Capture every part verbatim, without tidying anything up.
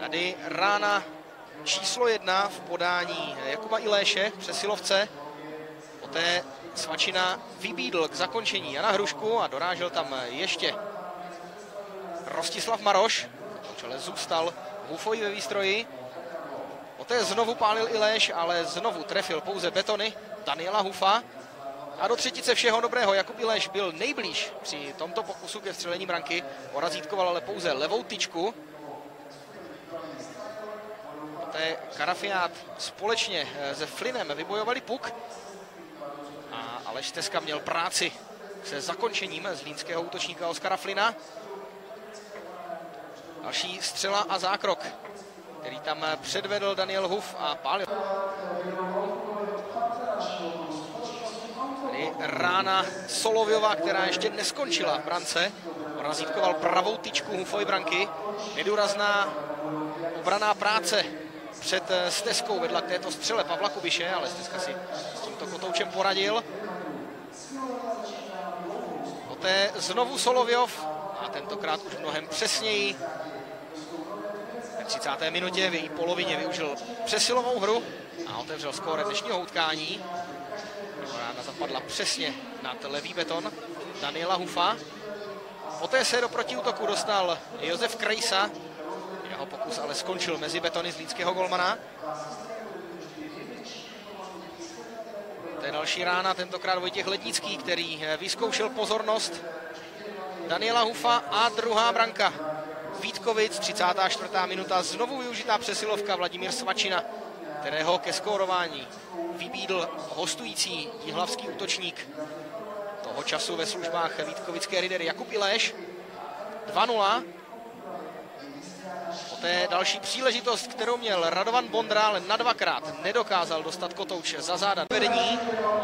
Tady rána číslo jedna v podání Jakuba Iléše, přesilovce. Poté Svačina vybídl k zakončení Jana Hrušku a dorážel tam ještě Rostislav Maroš. V čele zůstal Hufový ve výstroji. Poté znovu pálil Ileš, ale znovu trefil pouze betony Daniela Hufa. A do třetice všeho dobrého Jakub Ileš byl nejblíž při tomto pokusu ke vstřelení branky. Porazítkoval ale pouze levou tyčku. Poté Karafiát společně se Flynnem vybojovali puk. A Aleš Stezka měl práci se zakončením zlínského útočníka Oskara Flyna. Další střela a zákrok, který tam předvedl Daniel Huf a pálil. Tady rána Soloviova, která ještě neskončila v brance. Razítkoval pravou tyčku Hufovy branky. Nedůrazná obraná práce před Stezkou vedla k této střele Pavla Kubiše, ale Stezka si s tímto kotoučem poradil. Poté znovu Soloviov a tentokrát už mnohem přesněji. V třicáté minutě v její polovině využil přesilovou hru a otevřel skóre dnešního utkání. Rána zapadla přesně nad levý beton Daniela Hufa. Poté se do protiútoku dostal Josef Krejsa. Jeho pokus ale skončil mezi betony zlínského golmana. To je další rána, tentokrát Vojtěch Lednický, který vyzkoušel pozornost Daniela Hufa a druhá branka. Vítkovic, třicátá čtvrtá minuta, znovu využitá přesilovka Vladimír Svačina, kterého ke skórování vybídl hostující jihlavský útočník toho času ve službách vítkovické Ridery Jakub Ileš. dva nula. Poté další příležitost, kterou měl Radovan Bondra, ale na dvakrát nedokázal dostat kotouč za záda vedení.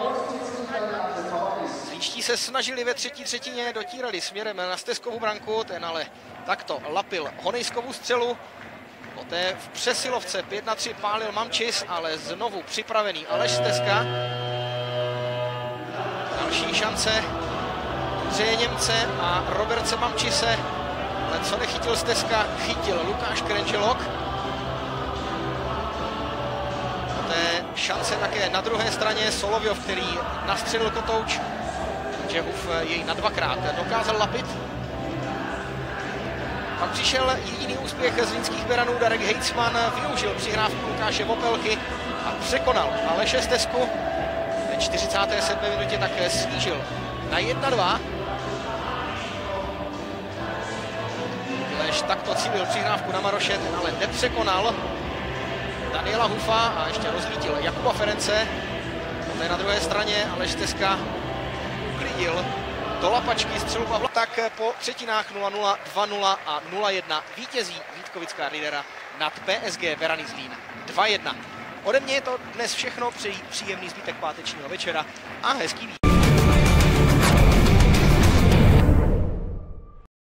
Zlínští se snažili ve třetí třetině, dotírali směrem na Stezkovu branku, ten ale takto lapil Honejskovu střelu. Poté v přesilovce pět na tři pálil Mamčis, ale znovu připravený Aleš Stezka. Další šance Ondřeje Němce a Roberce Mamčise. Ale co nechytil Stezka, chytil Lukáš Krenčelok. Poté šance také na druhé straně Soloviov, který nastřelil kotouč. že Huf jej na dvakrát dokázal lapit. Pak přišel jediný úspěch zlínských beranů. Darek Hejcman využil přihrávku Lukáše Vopelky a překonal Aleše Stezku. Ve čtyřicáté sedmé minutě také snížil na jedna dva. Ileš takto cílil přihrávku na Maroše, ten ale nepřekonal Daniela Hufa a ještě rozlítil Jakuba Ference. Poté na druhé straně Aleš Stezka uklidil do lapačky střelu Pavla. Tak po třetinách nula nula, dva nula a nula jedna vítězí vítkovická Ridera nad P S G Berany Zlín dva jedna. Ode mě je to dnes všechno, přeji příjemný zbytek pátečního večera a hezký víkend.